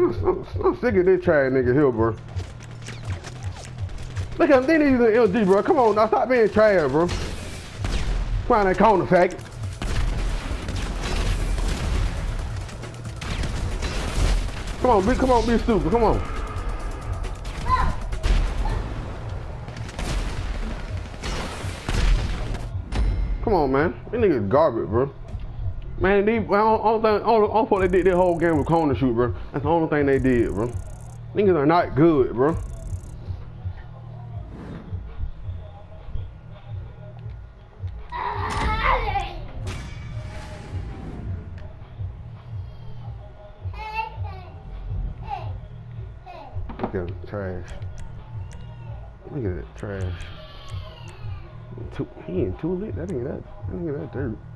I'm sick of this trash nigga here, bro. Look at them, they need an LG, bro. Come on, now stop being trash, bro. Find that corner faggot. Come on, be stupid, come on. Come on, man. These niggas garbage, bro. Man, all they did this whole game with corner shoot, bro. That's the only thing they did, bro. Niggas are not good, bro. Look at that trash. Look at that trash. He ain't too lit. That nigga that dirt.